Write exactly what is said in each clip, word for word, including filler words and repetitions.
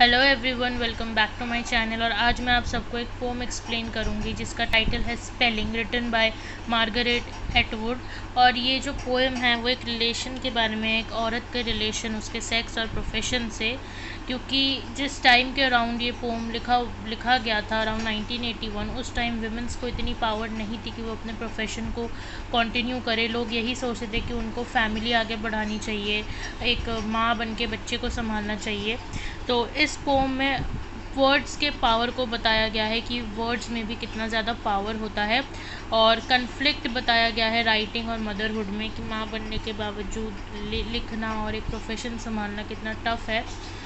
Hello everyone, welcome back to my channel. और आज मैं आप सबको एक पोम एक्सप्लेन करूंगी जिसका टाइटल है spelling, written by Margaret Atwood. और ये जो पोएम है वो एक रिलेशन के बारे में, एक औरत के रिलेशन उसके सेक्स और प्रोफेशन से। क्योंकि जिस टाइम के अराउंड ये पोम लिखा लिखा गया था, अराउंड नाइनटीन एटी वन, उस टाइम विमेंस को इतनी पावर नहीं थी कि वो अपने प्रोफेशन को कंटिन्यू करे। लोग यही सोचते थे कि उनको फैमिली आगे बढ़ानी चाहिए, एक माँ बन के बच्चे को संभालना चाहिए। तो इस पोम में वर्ड्स के पावर को बताया गया है कि वर्ड्स में भी कितना ज़्यादा पावर होता है, और कन्फ्लिक्ट बताया गया है राइटिंग और मदरहुड में कि माँ बनने के बावजूद लिखना और एक प्रोफेशन संभालना कितना टफ है।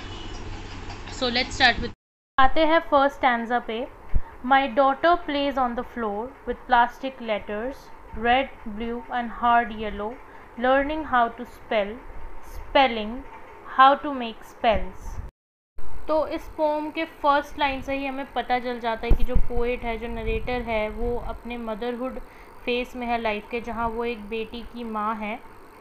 सो लेट्स स्टार्ट विद आते हैं फर्स्ट स्टैंजा पे। My daughter plays on the floor with plastic letters, red, blue and hard yellow, learning how to spell, spelling, how to make spells. तो इस pome के first line से ही हमें पता चल जाता है कि जो पोएट है, जो नरेटर है, वो अपने मदरहुड फेस में है लाइफ के, जहाँ वो एक बेटी की माँ है।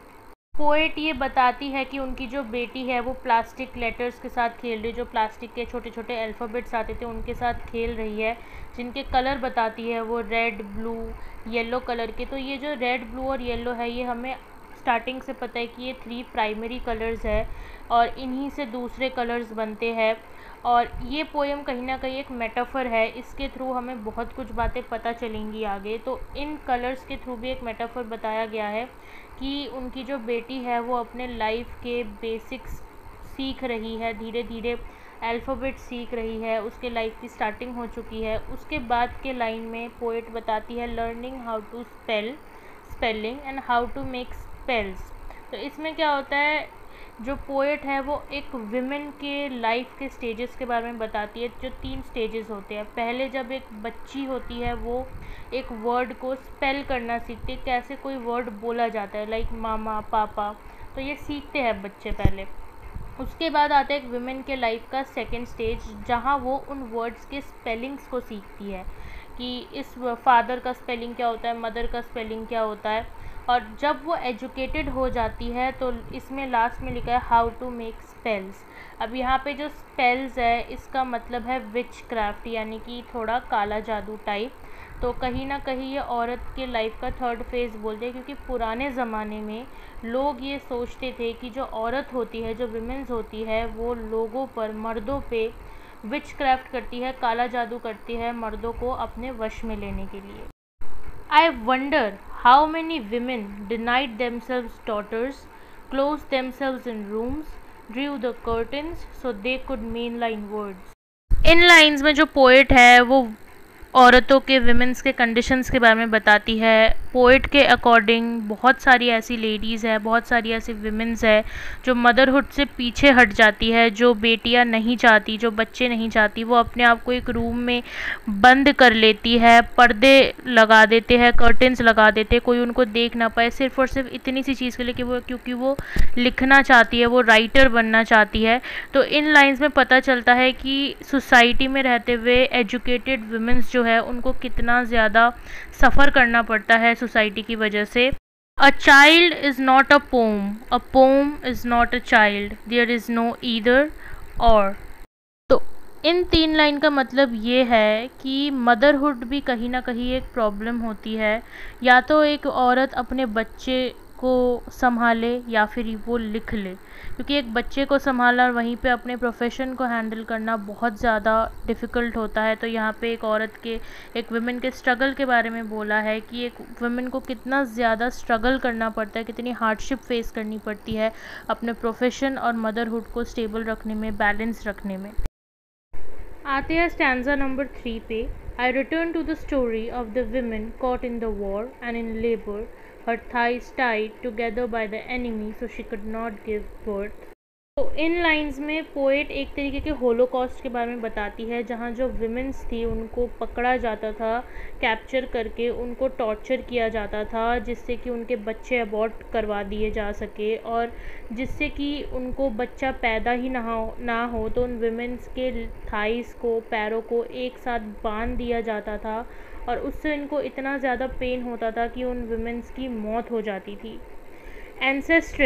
पोएट ये बताती है कि उनकी जो बेटी है वो प्लास्टिक लेटर्स के साथ खेल रही है, जो प्लास्टिक के छोटे छोटे अल्फ़ाबेट्स आते थे उनके साथ खेल रही है, जिनके कलर बताती है वो रेड, ब्लू, येलो कलर के। तो ये जो रेड, ब्लू और येलो है, ये हमें स्टार्टिंग से पता है कि ये थ्री प्राइमरी कलर्स है और इन्हीं से दूसरे कलर्स बनते हैं। और ये पोएम कहीं ना कहीं एक मेटाफर है, इसके थ्रू हमें बहुत कुछ बातें पता चलेंगी आगे। तो इन कलर्स के थ्रू भी एक मेटाफर बताया गया है कि उनकी जो बेटी है वो अपने लाइफ के बेसिक्स सीख रही है, धीरे धीरे अल्फ़ाबेट सीख रही है, उसके लाइफ की स्टार्टिंग हो चुकी है। उसके बाद के लाइन में पोएट बताती है learning how to spell, spelling and how to make spells. तो इसमें क्या होता है, जो पोएट है वो एक विमेन के लाइफ के स्टेजेस के बारे में बताती है, जो तीन स्टेजेस होते हैं। पहले जब एक बच्ची होती है वो एक वर्ड को स्पेल करना सीखती है, कैसे कोई वर्ड बोला जाता है, लाइक मामा, पापा, तो ये सीखते हैं बच्चे पहले। उसके बाद आता है एक विमेन के लाइफ का सेकेंड स्टेज, जहाँ वो उन वर्ड्स के स्पेलिंग्स को सीखती है कि इस फादर का स्पेलिंग क्या होता है, मदर का स्पेलिंग क्या होता है। और जब वो एजुकेटेड हो जाती है तो इसमें लास्ट में लिखा है हाउ टू मेक स्पेल्स। अब यहाँ पे जो स्पेल्स है इसका मतलब है विच क्राफ्ट, यानी कि थोड़ा काला जादू टाइप। तो कहीं ना कहीं ये औरत के लाइफ का थर्ड फेज़ बोलते हैं, क्योंकि पुराने ज़माने में लोग ये सोचते थे कि जो औरत होती है, जो विमेंस होती है, वो लोगों पर, मर्दों पे विच क्राफ्ट करती है, काला जादू करती है मर्दों को अपने वश में लेने के लिए। I wonder how many women denied themselves daughters, closed themselves in rooms, drew the curtains so they could mainline words. इन लाइंस में जो पोएट है वो औरतों के, विमेंस के कंडीशंस के बारे में बताती है। पोएट के अकॉर्डिंग बहुत सारी ऐसी लेडीज़ है, बहुत सारी ऐसी विमेंस है जो मदरहुड से पीछे हट जाती है, जो बेटियां नहीं चाहती, जो बच्चे नहीं चाहती, वो अपने आप को एक रूम में बंद कर लेती है, पर्दे लगा देते हैं, कर्टन्स लगा देते हैं, कोई उनको देख ना पाए, सिर्फ और सिर्फ इतनी सी चीज़ के लिए कि वो, क्योंकि वो लिखना चाहती है, वो राइटर बनना चाहती है। तो इन लाइंस में पता चलता है कि सोसाइटी में रहते हुए एजुकेटेड विमेंस जो है उनको कितना ज़्यादा सफ़र करना पड़ता है सोसाइटी की वजह से। A child is not a poem, a poem is not a child, there is no either or. तो इन तीन लाइन का मतलब ये है कि मदरहुड भी कहीं ना कहीं एक प्रॉब्लम होती है। या तो एक औरत अपने बच्चे को संभाले या फिर वो लिख ले, क्योंकि एक बच्चे को संभालना और वहीं पे अपने प्रोफेशन को हैंडल करना बहुत ज़्यादा डिफ़िकल्ट होता है। तो यहाँ पे एक औरत के, एक वुमेन के स्ट्रगल के बारे में बोला है कि एक वुमेन को कितना ज़्यादा स्ट्रगल करना पड़ता है, कितनी हार्डशिप फेस करनी पड़ती है अपने प्रोफेशन और मदरहुड को स्टेबल रखने में, बैलेंस रखने में। आते हैं स्टैंजा नंबर थ्री पे। I return to the story of the women caught in the war and in labour, her thighs tied together by the enemy so she could not give birth. तो इन lines में poet एक तरीके के Holocaust के बारे में बताती है, जहाँ जो विमेंस थी उनको पकड़ा जाता था, कैप्चर करके उनको टॉर्चर किया जाता था, जिससे कि उनके बच्चे अबॉर्ट करवा दिए जा सके, और जिससे कि उनको बच्चा पैदा ही ना हो ना हो तो उन विमेंस के थाइस को, पैरों को एक साथ बांध दिया जाता था, और उससे इनको इतना ज़्यादा पेन होता था कि उन विमेंस की मौत हो जाती थी। एंसेस्ट्रेस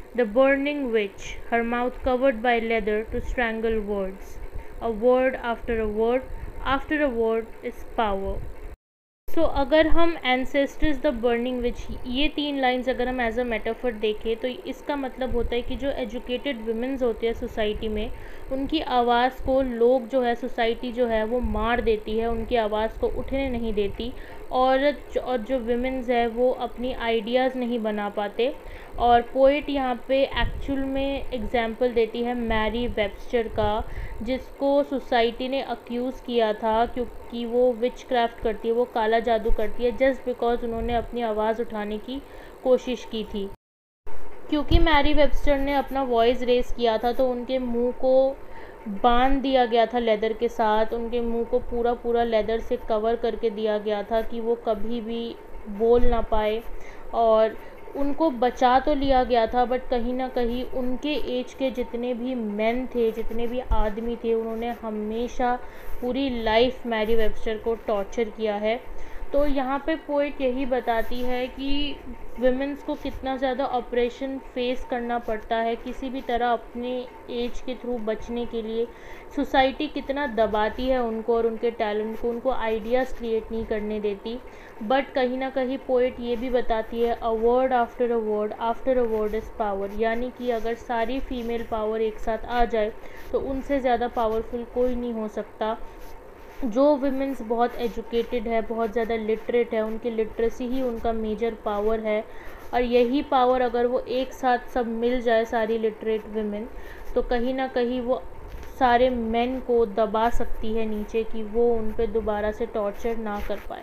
The burning witch, her mouth covered by leather to strangle words. A word after a word after a word is power. So so, अगर हम एंसेस्टर्स द बर्निंग विच ये तीन लाइंस अगर हम एज अ मेटाफर देखें तो इसका मतलब होता है कि जो एजुकेटेड वुमेन्स होते हैं सोसाइटी में, उनकी आवाज़ को लोग जो है सोसाइटी जो है वो मार देती है, उनकी आवाज़ को उठने नहीं देती। औरत और जो वुमेन्स है वो अपनी आइडियाज़ नहीं बना पाते। और पोइट यहाँ पे एक्चुअल में एग्जाम्पल देती है मैरी वेबस्टर का, जिसको सोसाइटी ने अक्यूज़ किया था क्योंकि वो विच क्राफ्ट करती है, वो काला जादू करती है, जस्ट बिकॉज उन्होंने अपनी आवाज़ उठाने की कोशिश की थी। क्योंकि मैरी वेबस्टर ने अपना वॉइस रेस किया था तो उनके मुंह को बांध दिया गया था लेदर के साथ, उनके मुंह को पूरा पूरा लेदर से कवर करके दिया गया था कि वो कभी भी बोल ना पाए। और उनको बचा तो लिया गया था बट कहीं ना कहीं उनके एज के जितने भी मेन थे, जितने भी आदमी थे, उन्होंने हमेशा पूरी लाइफ मैरी वेबस्टर को टॉर्चर किया है। तो यहाँ पे पोइट यही बताती है कि वुमेन्स को कितना ज़्यादा ऑपरेशन फेस करना पड़ता है किसी भी तरह अपने एज के थ्रू बचने के लिए। सोसाइटी कितना दबाती है उनको और उनके टैलेंट को, उनको आइडियाज़ क्रिएट नहीं करने देती। बट कहीं ना कहीं पोइट ये भी बताती है a word after a word after a word is power, यानी कि अगर सारी फीमेल पावर एक साथ आ जाए तो उनसे ज़्यादा पावरफुल कोई नहीं हो सकता। जो वुमेन्स बहुत एजुकेटेड है, बहुत ज़्यादा लिटरेट है, उनकी लिटरेसी ही उनका मेजर पावर है। और यही पावर अगर वो एक साथ सब मिल जाए, सारी लिटरेट वुमेन, तो कहीं ना कहीं वो सारे मेन को दबा सकती है नीचे कि वो उन पर दोबारा से टॉर्चर ना कर पाए।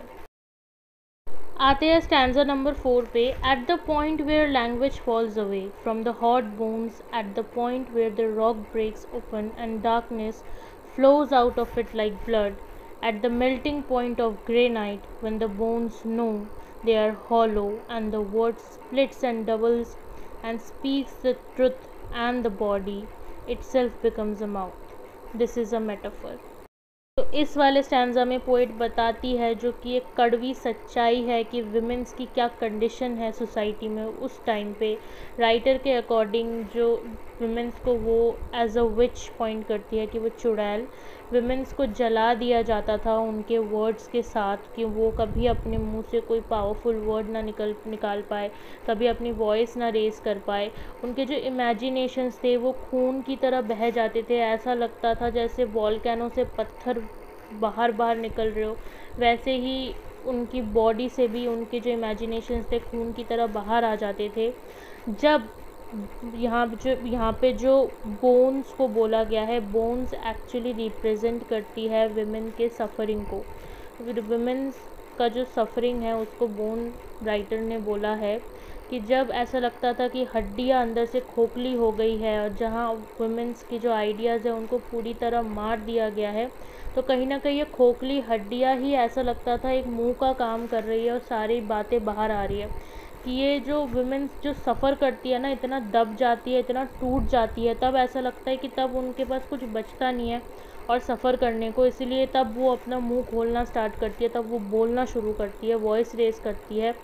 आते हैं स्टैंजा नंबर फोर पे। At the point where language falls away from the hot bones, at the point where the rock breaks open and darkness flows out of it like blood, at the melting point of grey night, when the bones know they are hollow and the word splits and doubles and speaks the truth and the body itself becomes a mouth. This is a metaphor. तो इस वाले stanza में poet बताती है जो कि एक कड़वी सच्चाई है कि विमेंस की क्या कंडीशन है सोसाइटी में उस टाइम पे। राइटर के अकॉर्डिंग जो विमेंस को वो एज अ विच पॉइंट करती है कि वो चुड़ैल, विमेंस को जला दिया जाता था उनके वर्ड्स के साथ कि वो कभी अपने मुंह से कोई पावरफुल वर्ड ना निकल निकाल पाए, कभी अपनी वॉइस ना रेस कर पाए। उनके जो इमेजिनेशंस थे वो खून की तरह बह जाते थे, ऐसा लगता था जैसे वॉल्केनो से पत्थर बाहर बाहर निकल रहे हो। वैसे ही उनकी बॉडी से भी उनके जो इमेजिनेशंस थे खून की तरह बाहर आ जाते थे। जब यहाँ जो यहाँ पे जो बोन्स को बोला गया है, बोन्स एक्चुअली रिप्रेजेंट करती है विमेन के सफ़रिंग को। विमेन्स का जो सफ़रिंग है उसको बोन राइटर ने बोला है कि जब ऐसा लगता था कि हड्डियाँ अंदर से खोखली हो गई है और जहाँ वुमेन्स की जो आइडियाज़ है उनको पूरी तरह मार दिया गया है, तो कहीं ना कहीं ये खोखली हड्डियाँ ही ऐसा लगता था एक मुंह का काम कर रही है और सारी बातें बाहर आ रही है। कि ये जो वुमेन्स जो सफ़र करती है ना, इतना दब जाती है, इतना टूट जाती है, तब ऐसा लगता है कि तब उनके पास कुछ बचता नहीं है और सफ़र करने को, इसलिए तब वो अपना मुंह खोलना स्टार्ट करती है, तब वो बोलना शुरू करती है, वॉइस रेस करती है।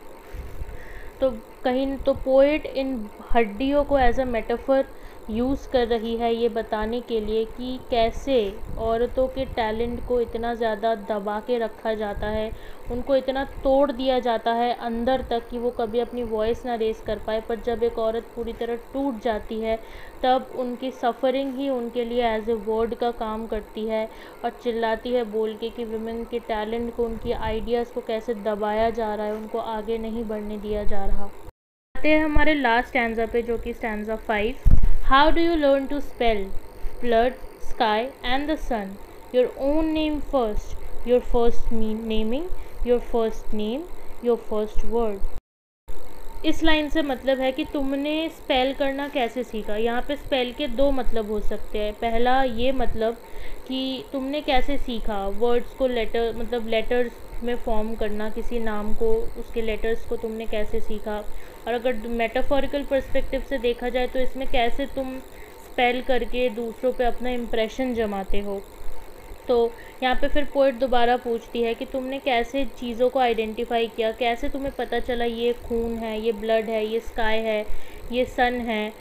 तो कहीं तो पोएट इन हड्डियों को एज अ मेटाफर यूज़ कर रही है ये बताने के लिए कि कैसे औरतों के टैलेंट को इतना ज़्यादा दबा के रखा जाता है, उनको इतना तोड़ दिया जाता है अंदर तक कि वो कभी अपनी वॉइस ना रेस कर पाए। पर जब एक औरत पूरी तरह टूट जाती है तब उनकी सफ़रिंग ही उनके लिए एज ए वर्ड का काम करती है और चिल्लाती है बोल के कि वुमेन के टैलेंट को, उनकी आइडियाज़ को कैसे दबाया जा रहा है, उनको आगे नहीं बढ़ने दिया जा रहा। आते हैं हमारे लास्ट स्टैंजा पे जो कि stanza five. How do you learn to spell blood, sky and the sun? Your own name first, your first naming, your first name, your first word. इस लाइन से मतलब है कि तुमने स्पेल करना कैसे सीखा। यहाँ पे स्पेल के दो मतलब हो सकते हैं। पहला ये मतलब कि तुमने कैसे सीखा वर्ड्स को, लेटर मतलब लेटर्स में फॉर्म करना, किसी नाम को उसके लेटर्स को तुमने कैसे सीखा। और अगर मेटाफोरिकल पर्सपेक्टिव से देखा जाए तो इसमें कैसे तुम स्पेल करके दूसरों पे अपना इम्प्रेशन जमाते हो। तो यहाँ पे फिर पोइट दोबारा पूछती है कि तुमने कैसे चीज़ों को आइडेंटिफाई किया, कैसे तुम्हें पता चला ये खून है, ये ब्लड है, ये स्काई है, ये सन है।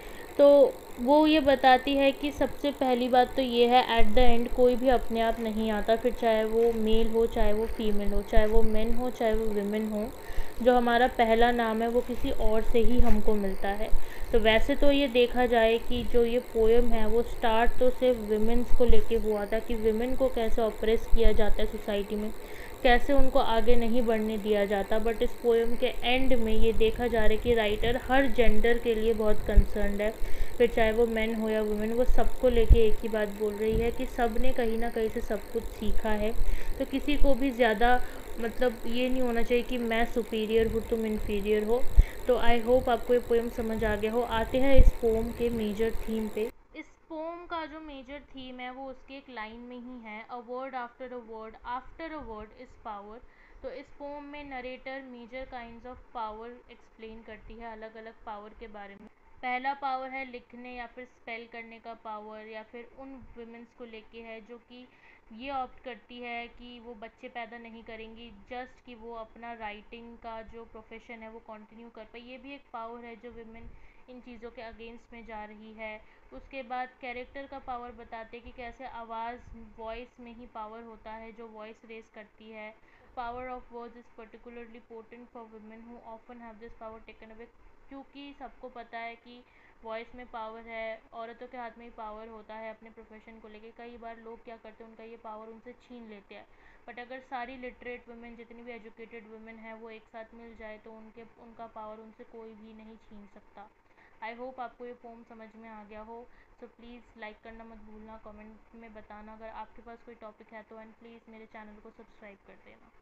तो वो ये बताती है कि सबसे पहली बात तो ये है, एट द एंड कोई भी अपने आप नहीं आता, फिर चाहे वो मेल हो चाहे वो फीमेल हो, चाहे वो मेन हो चाहे वो विमेन हो, जो हमारा पहला नाम है वो किसी और से ही हमको मिलता है। तो वैसे तो ये देखा जाए कि जो ये पोएम है वो स्टार्ट तो सिर्फ विमेंस को लेके हुआ था कि विमेन को कैसे ऑप्रेस किया जाता है सोसाइटी में, कैसे उनको आगे नहीं बढ़ने दिया जाता। बट इस पोएम के एंड में ये देखा जा रहा है कि राइटर हर जेंडर के लिए बहुत कंसर्न्ड है, फिर चाहे वो मेन हो या वुमेन, वो सबको लेके एक ही बात बोल रही है कि सब ने कहीं ना कहीं से सब कुछ सीखा है। तो किसी को भी ज़्यादा मतलब ये नहीं होना चाहिए कि मैं सुपीरियर हूँ तुम इन्फीरियर हो। तो आई होप आपको ये पोएम समझ आ गया हो। आते हैं इस पोएम के मेजर थीम पे। इस पोम का जो मेजर थीम है वो उसकी एक लाइन में ही है, a word after a word after a word is power. तो इस पोम में narrator major kinds of power explain करती है, अलग अलग पावर के बारे में। पहला पावर है लिखने या फिर स्पेल करने का पावर, या फिर उन वुमेंस को लेके है जो कि ये ऑप्ट करती है कि वो बच्चे पैदा नहीं करेंगी, जस्ट कि वो अपना राइटिंग का जो प्रोफेशन है वो कंटिन्यू कर पाए। ये भी एक पावर है जो वुमेन इन चीज़ों के अगेंस्ट में जा रही है। उसके बाद कैरेक्टर का पावर बताते कि कैसे आवाज़ वॉइस में ही पावर होता है, जो वॉइस रेस करती है। Power of words is particularly portent for women who often have this power taken away, क्योंकि सबको पता है कि वॉइस में पावर है, औरतों के हाथ में ही पावर होता है अपने प्रोफेशन को लेके। कई बार लोग क्या करते हैं, उनका ये पावर उनसे छीन लेते हैं। बट अगर सारी लिटरेट वुमेन, जितनी भी एजुकेटेड वुमेन है, वो एक साथ मिल जाए तो उनके उनका पावर उनसे कोई भी नहीं छीन सकता। आई होप आपको ये पोम समझ में आ गया हो। सो प्लीज़ लाइक करना मत भूलना, कमेंट में बताना अगर आपके पास कोई टॉपिक है तो, एंड प्लीज़ मेरे चैनल को सब्सक्राइब कर देना।